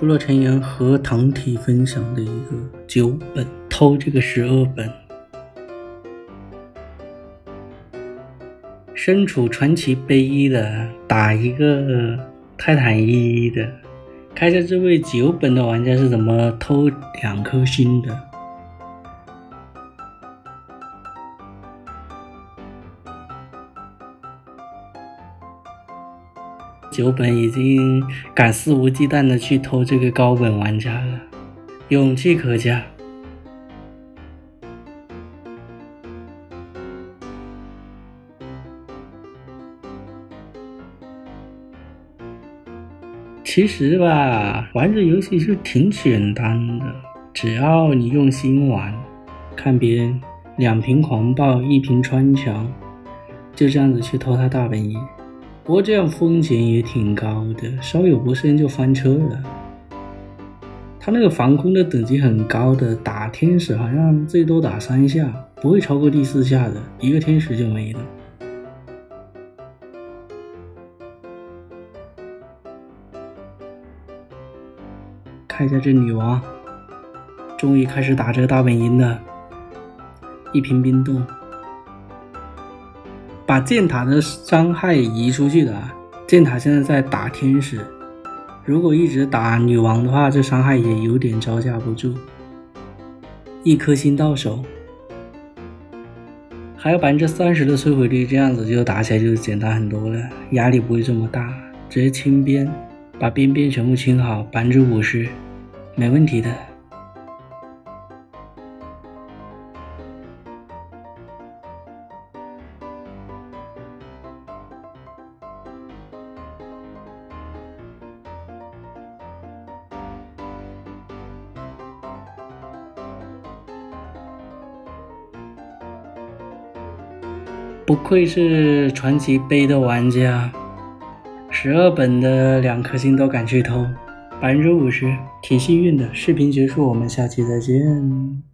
部落成员和堂体分享的一个9本，偷这个12本。身处传奇杯1的打一个泰坦1的，看一下这位9本的玩家是怎么偷2颗星的。9本已经敢肆无忌惮的去偷这个高本玩家了，勇气可嘉。其实吧，玩这游戏是挺简单的，只要你用心玩，看别人2瓶狂暴1瓶穿墙，就这样子去偷他大本营。不过这样风险也挺高的，稍有不慎就翻车了。他那个防空的等级很高的，打天使好像最多打3下，不会超过第4下的，一个天使就没了。看一下这女王，终于开始打这个大本营了。1瓶冰冻，把箭塔的伤害移出去的啊！箭塔现在在打天使，如果一直打女王的话，这伤害也有点招架不住。1颗星到手，还有30%的摧毁率，这样子就打起来就简单很多了，压力不会这么大。直接清边，把边全部清好，50%，没问题的。不愧是传奇杯的玩家，12本的2颗星都敢去偷，50%，挺幸运的。视频结束，我们下期再见。